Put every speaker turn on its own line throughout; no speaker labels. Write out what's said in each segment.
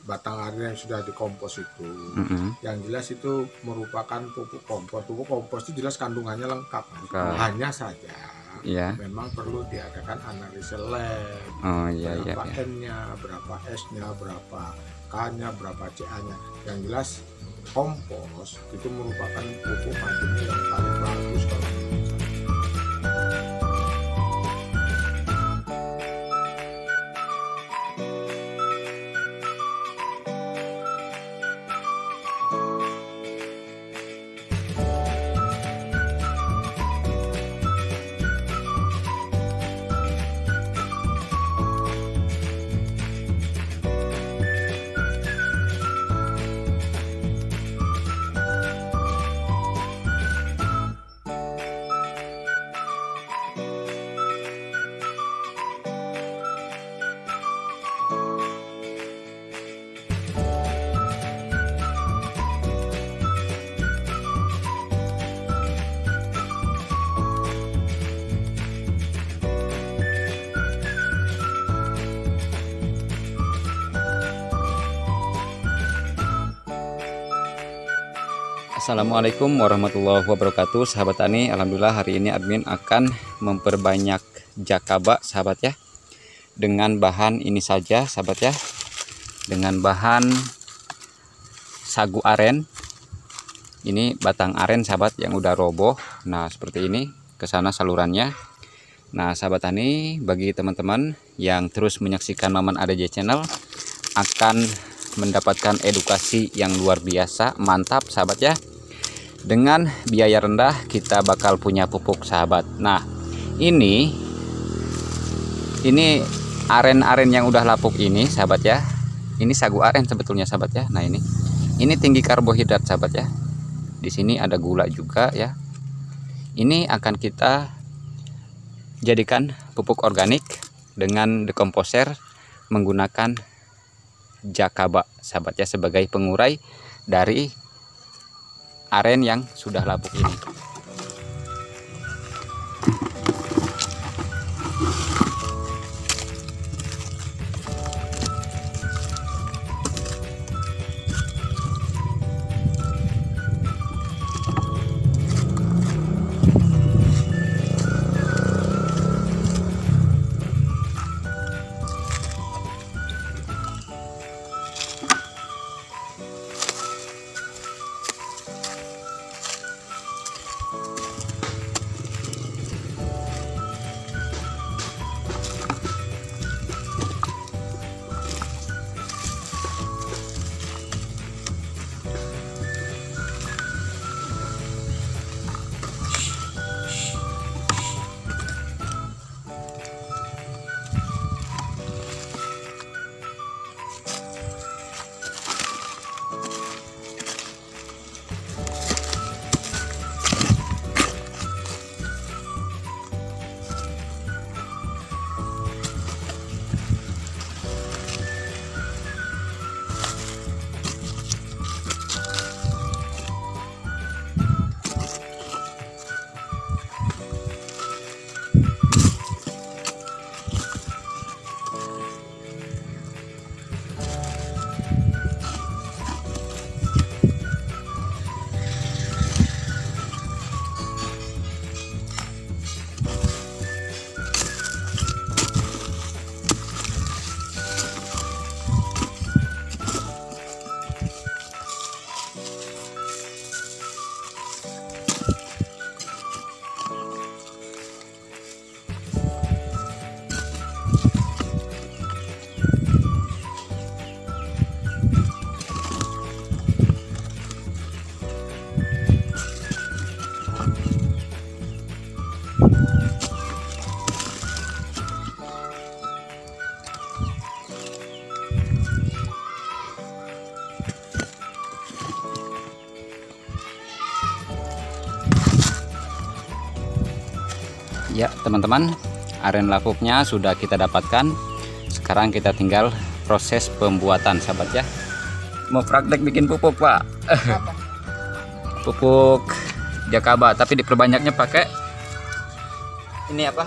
batang aren yang sudah dikompos itu. Yang jelas itu merupakan pupuk kompos. Pupuk kompos itu jelas kandungannya lengkap. Hanya saja memang perlu diadakan analisis lab. Berapa N-nya, berapa S-nya, berapa K-nya, berapa CA-nya. Yang jelas kompos itu merupakan pupuk madu yang paling bagus kalau menurut saya.
Assalamualaikum warahmatullahi wabarakatuh, sahabat tani. Alhamdulillah hari ini admin akan memperbanyak jakaba, sahabat ya, dengan bahan ini saja, sahabat ya, dengan bahan sagu aren. Ini batang aren, sahabat, yang udah roboh. Nah seperti ini ke sana salurannya. Nah sahabat tani, bagi teman-teman yang terus menyaksikan Maman ADJ channel akan mendapatkan edukasi yang luar biasa, mantap sahabat ya. Dengan biaya rendah kita bakal punya pupuk, sahabat. Nah ini aren-aren yang udah lapuk ini, sahabat ya. Ini sagu aren sebetulnya, sahabat ya. Nah ini tinggi karbohidrat, sahabat ya. Di sini ada gula juga ya. Ini akan kita jadikan pupuk organik dengan dekomposer menggunakan jakaba, sahabat ya, sebagai pengurai dari aren yang sudah lapuk ini. Ya teman-teman, aren lapuknya sudah kita dapatkan. Sekarang kita tinggal proses pembuatan, sahabat ya. Mau praktek bikin pupuk, Pak? Pupuk jakaba, tapi diperbanyaknya pakai ini apa?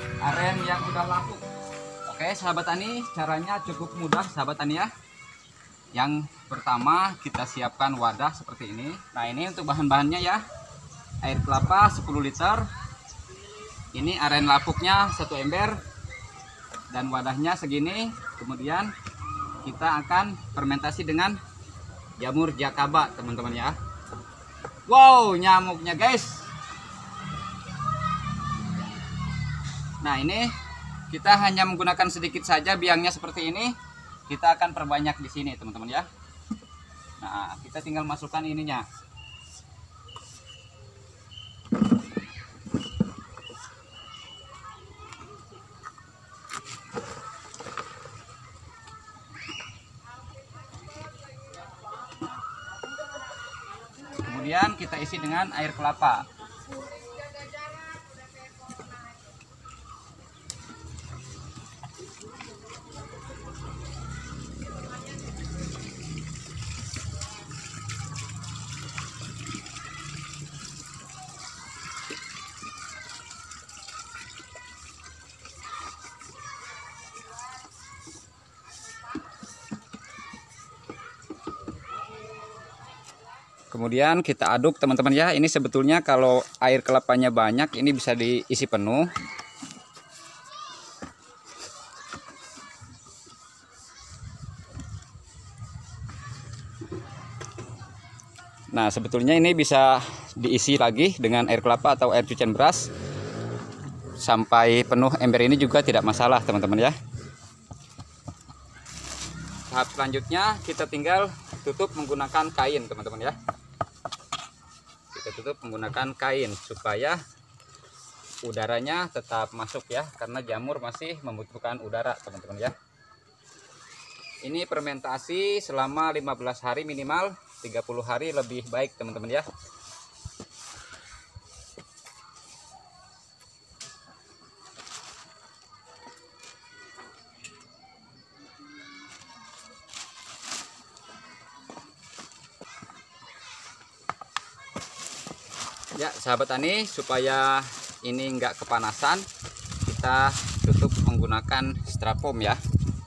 Aren yang udah lapuk. Oke sahabat tani, caranya cukup mudah sahabat tani ya. Yang pertama kita siapkan wadah seperti ini. Nah, ini untuk bahan-bahannya ya. Air kelapa 10 liter. Ini aren lapuknya 1 ember. Dan wadahnya segini. Kemudian kita akan fermentasi dengan jamur jakaba, teman-teman ya. Wow, nyamuknya guys. Nah, ini kita hanya menggunakan sedikit saja biangnya seperti ini. Kita akan perbanyak di sini, teman-teman ya. Nah, kita tinggal masukkan ininya. Kemudian kita isi dengan air kelapa. Kemudian kita aduk, teman-teman ya. Ini sebetulnya kalau air kelapanya banyak, ini bisa diisi penuh. Nah, sebetulnya ini bisa diisi lagi dengan air kelapa atau air cucian beras sampai penuh ember ini juga tidak masalah, teman-teman ya. Tahap selanjutnya kita tinggal tutup menggunakan kain, teman-teman ya. Kita tutup menggunakan kain supaya udaranya tetap masuk ya, karena jamur masih membutuhkan udara, teman-teman ya. Ini fermentasi selama 15 hari minimal, 30 hari lebih baik, teman-teman ya. Ya, sahabat tani, supaya ini enggak kepanasan, kita tutup menggunakan styrofoam ya.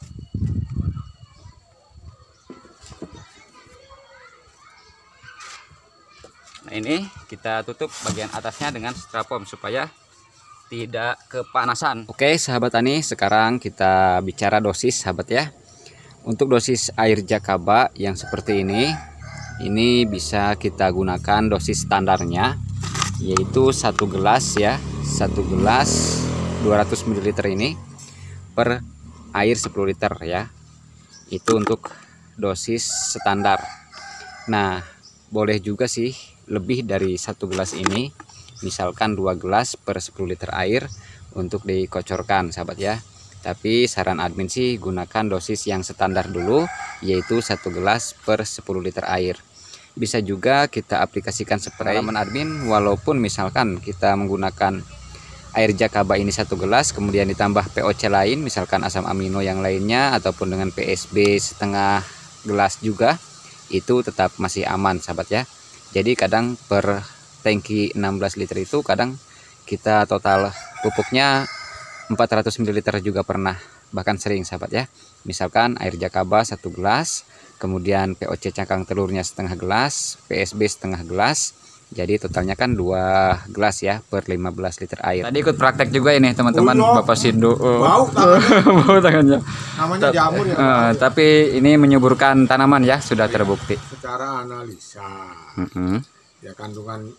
Nah, ini kita tutup bagian atasnya dengan styrofoam supaya tidak kepanasan. Oke, sahabat tani, sekarang kita bicara dosis, sahabat ya. Untuk dosis air jakaba yang seperti ini bisa kita gunakan dosis standarnya, yaitu 1 gelas ya, 1 gelas 200 ml ini per air 10 liter ya. Itu untuk dosis standar. Nah, boleh juga sih lebih dari 1 gelas ini, misalkan 2 gelas per 10 liter air untuk dikocorkan, sahabat ya. Tapi saran admin sih gunakan dosis yang standar dulu, yaitu 1 gelas per 10 liter air. Bisa juga kita aplikasikan spray admin, walaupun misalkan kita menggunakan air jakaba ini 1 gelas, kemudian ditambah POC lain, misalkan asam amino yang lainnya, ataupun dengan PSB setengah gelas juga, itu tetap masih aman, sahabat ya. Jadi kadang per tangki 16 liter itu kadang kita total pupuknya 400 ml juga pernah, bahkan sering, sahabat ya. Misalkan air jakaba 1 gelas, kemudian POC cangkang telurnya setengah gelas, PSB setengah gelas, jadi totalnya kan 2 gelas ya per 15 liter air. Tadi ikut praktek juga ini teman-teman, Bapak Sindu.
Bau tangannya.
Bau tangannya.
Namanya jamur ya.
Tapi ini menyuburkan tanaman ya, sudah terbukti.
Secara analisa, ya kandungan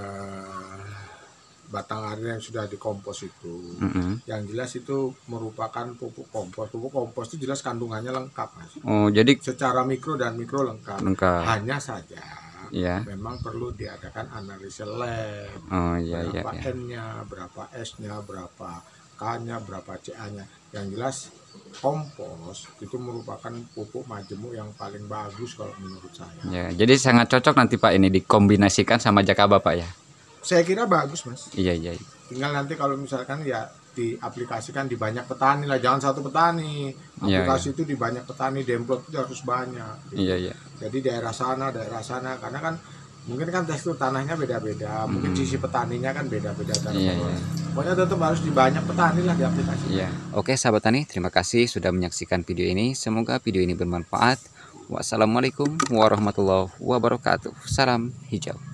batang air yang sudah dikompos itu, yang jelas itu merupakan pupuk kompos. Pupuk kompos itu jelas kandungannya lengkap, Mas.
Oh, jadi
secara mikro dan mikro lengkap. Hanya saja memang perlu diadakan analisis lab. Berapa N-nya, berapa S-nya, berapa K-nya, berapa CA-nya. Yang jelas kompos itu merupakan pupuk majemuk yang paling bagus kalau menurut saya.
Ya, jadi sangat cocok nanti Pak ini dikombinasikan sama jakaba Pak ya.
Saya kira bagus, Mas.
Iya.
Tinggal nanti kalau misalkan ya diaplikasikan di banyak petani lah, jangan satu petani. Aplikasi itu di banyak petani, demplot itu harus banyak. Gitu.
Iya.
Jadi daerah sana, karena kan mungkin kan tekstur tanahnya beda-beda, mungkin sisi petaninya kan beda-beda. Pokoknya tetap harus di banyak petani lah diaplikasikan.
Oke, sahabat tani, terima kasih sudah menyaksikan video ini. Semoga video ini bermanfaat. Wassalamualaikum warahmatullahi wabarakatuh. Salam hijau.